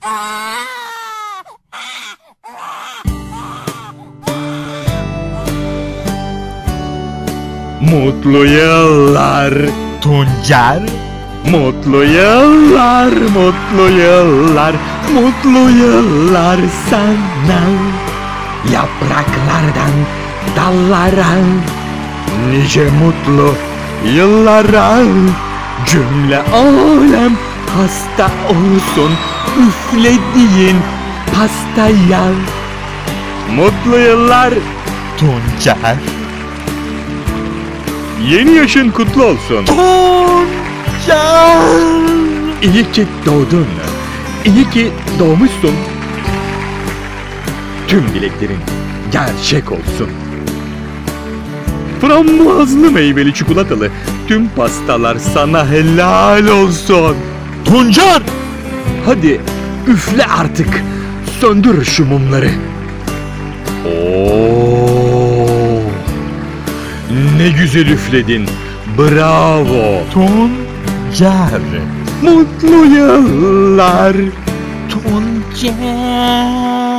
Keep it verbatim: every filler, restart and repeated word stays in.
Mutlu yıllar Tuncer. Mutlu yıllar, mutlu yıllar, mutlu yıllar sana. Yapraklardan dallara, nice mutlu yıllara. Cümle alem hasta olsun üflediğin pastaya. Mutlu yıllar Tuncer. Yeni yaşın kutlu olsun. Tuncer. İyi ki doğdun. İyi ki doğmuşsun. Tüm dileklerin gerçek olsun. Frambuazlı meyveli çikolatalı tüm pastalar sana helal olsun. Tuncer. Hadi üfle artık. Söndür şu mumları. Oo! Ne güzel üfledin. Bravo. Tuncer. Mutlu yıllar. Tuncer.